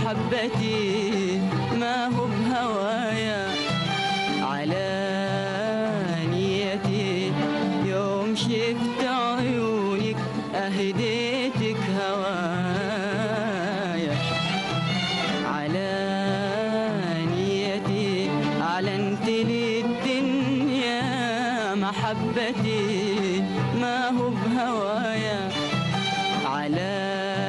محبتي ما هو بهوايا، على نيتي يوم شفت عيونك أهديتك هوايا، على نيتي أعلنت للدنيا محبتي ما هو بهوايا، على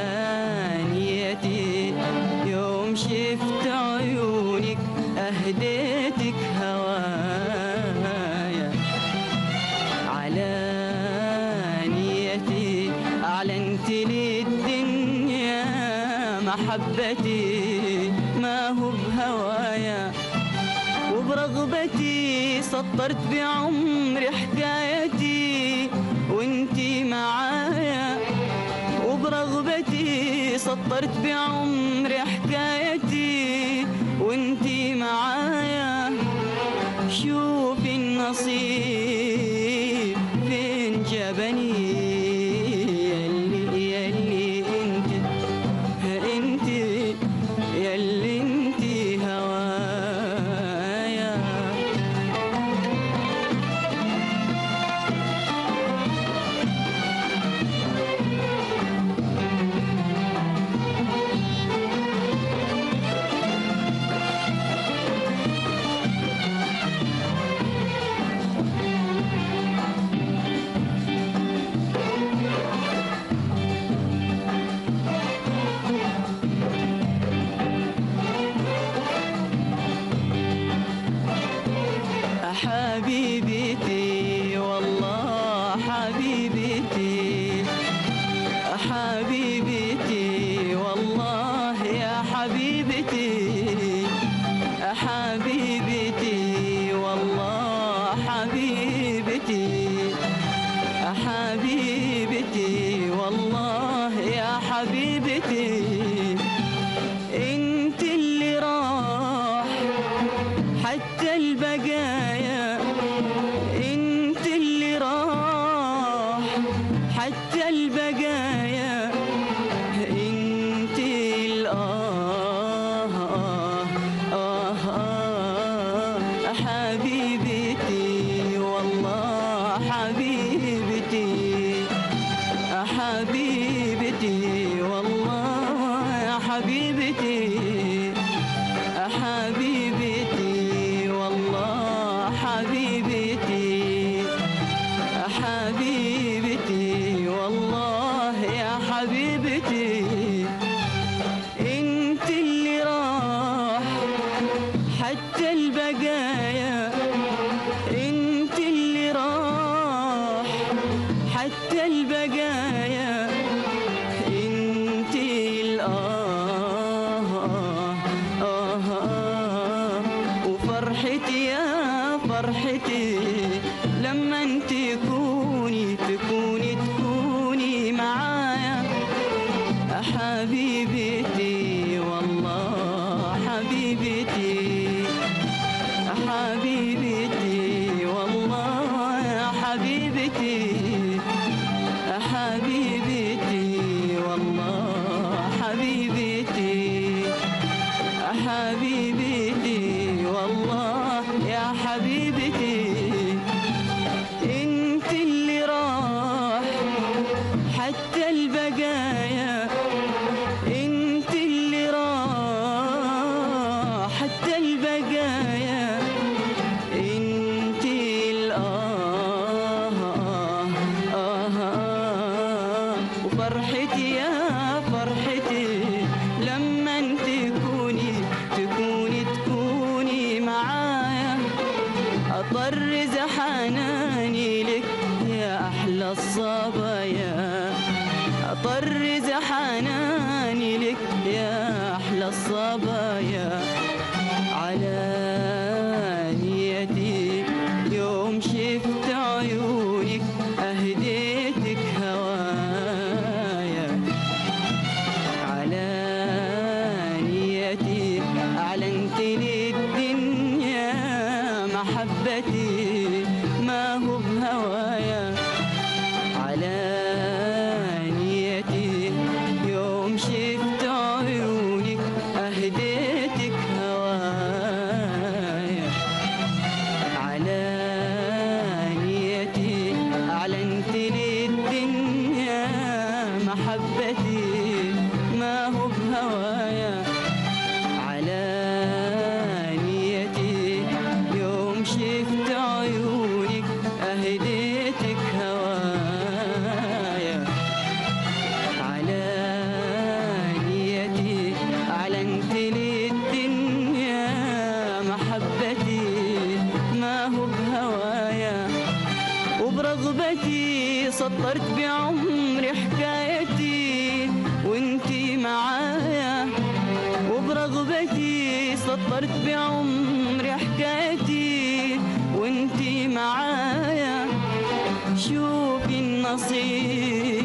نيتي يوم شفت عيونك أهديتك هوايا، على نيتي أعلنت للدنيا محبتي ما هو بهوايا، وبرغبتي سطرت بعمري حكايتي وانتي معايا، وبرغبتي سطرت بعمري حكايتي وانتي معايا، شوفي النصيب فين جابني، يلي انت يلي انت هوايا. حبيبتي والله حبيبتي، حبيبتي والله يا حبيبتي، حبيبتي والله حبيبتي، حبيبتي والله يا حبيبتي، انت اللي راح حتى البقايا، انت اللي راح حتى البقايا، انت حبيبتي والله حبيبتي، حبيبتي والله حبيبتي، حبيبتي والله حبيبتي، حبيبتي والله يا حبيبتي، انت اللي راح حتى البقايا، انت اللي راح حتى البقايا، انت وفرحتي يا فرحتي لما انت تكوني معايا، حبيبتي والله حبيبتي، حبيبتي والله يا حبيبتي، حبيبتي والله حبيبتي، حبيبتي والله يا حبيبتي، انت اللي راح حتى البقايا، انت اللي راح حتى البقايا، انت وفرحتي يا فرحتي لما انت تكوني معايا، اطرز حناني لك يا احلى الصبايا، اطرز حناني لك يا احلى الصبايا، على نيتي يوم شفت عيونك اهديتك هوايا، على نيتي اعلنت للدنيا محبتي ما هو بهوايا، على نيتي يوم شفت عيونك سطرت بعمري حكايتي وانتي معايا، وبرغبتي سطرت بعمري حكايتي وانتي معايا. شوفي النصيب